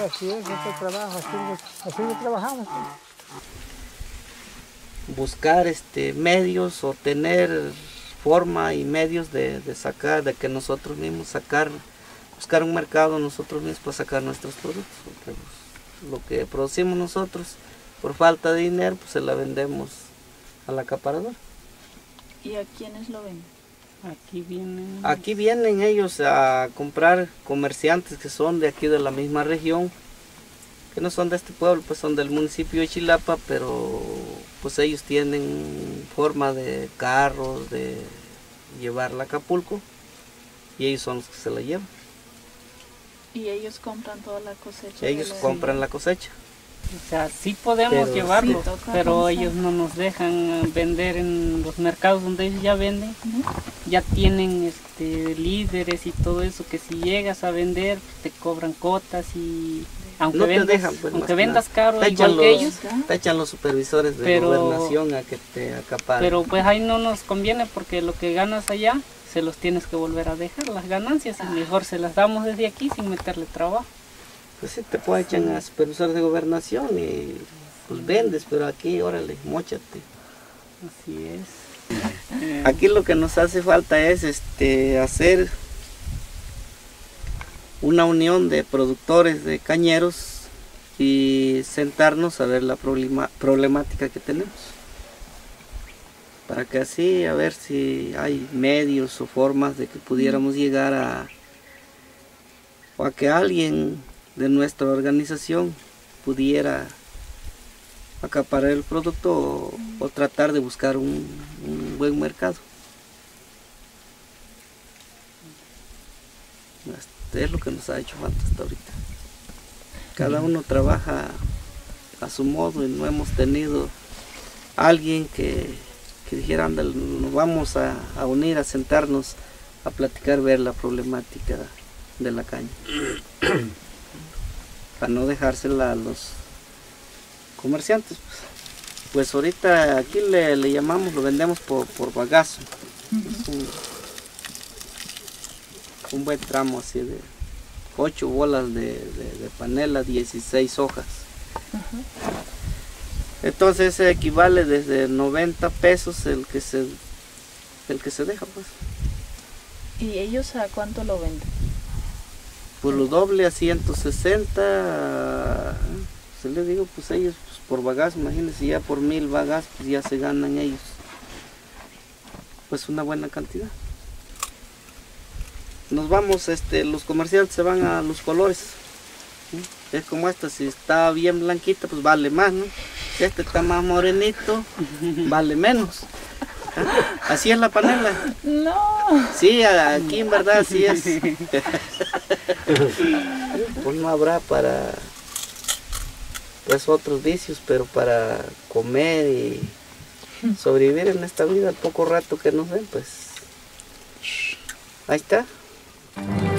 así es este trabajo, así lo trabajamos. Buscar medios o tener forma y medios de sacar, de que nosotros mismos buscar un mercado nosotros mismos para sacar nuestros productos. Porque lo que producimos nosotros, por falta de dinero, pues se la vendemos al acaparador. ¿Y a quiénes lo venden? Aquí vienen ellos a comprar, comerciantes que son de aquí de la misma región, que no son de este pueblo, pues son del municipio de Chilapa, pero pues ellos tienen forma de carros, de llevarla a Acapulco, y ellos son los que se la llevan. ¿Y ellos compran toda la cosecha? Ellos compran la cosecha. O sea, sí podemos llevarlo, sí, pero ellos no nos dejan vender en los mercados donde ellos ya venden. Ya tienen líderes y todo eso, que si llegas a vender te cobran cotas y aunque No vendas, te dejan, pues, aunque vendas caro igual que ellos. Te echan los supervisores de gobernación a que te acaparen. Pero pues ahí no nos conviene porque lo que ganas allá se los tienes que volver a dejar, las ganancias, y mejor se las damos desde aquí sin meterle trabajo. Pues sí, te pueden echar a supervisores de gobernación y pues vendes, pero aquí, órale, móchate. Así es. Aquí lo que nos hace falta es hacer una unión de productores de cañeros y sentarnos a ver la problemática que tenemos. Para que así, a ver si hay medios o formas de que pudiéramos llegar a que alguien de nuestra organización pudiera acaparar el producto o tratar de buscar un buen mercado. Es lo que nos ha hecho falta hasta ahorita. Cada uno trabaja a su modo y no hemos tenido alguien que dijera, anda, nos vamos a unir, a sentarnos, a platicar, ver la problemática de la caña. Para no dejársela a los comerciantes. Pues ahorita aquí le llamamos, lo vendemos por bagazo. Es un buen tramo así de 8 bolas de panela, 16 hojas. Entonces equivale desde 90 pesos el que se deja, pues. ¿Y ellos a cuánto lo venden? Pues lo doble a 160, se le digo, pues ellos pues, por bagazo, imagínense, ya por 1000 bagas, pues ya se ganan ellos, pues una buena cantidad. Nos vamos, los comerciantes se van a los colores, ¿sí? Es como esta, si está bien blanquita, pues vale más, ¿no? Si este está más morenito, vale menos. ¿Ah? Así es la panela. No. Sí, aquí en verdad así es. Pues no habrá para pues otros vicios, pero para comer y sobrevivir en esta vida el poco rato que nos den, pues ahí está.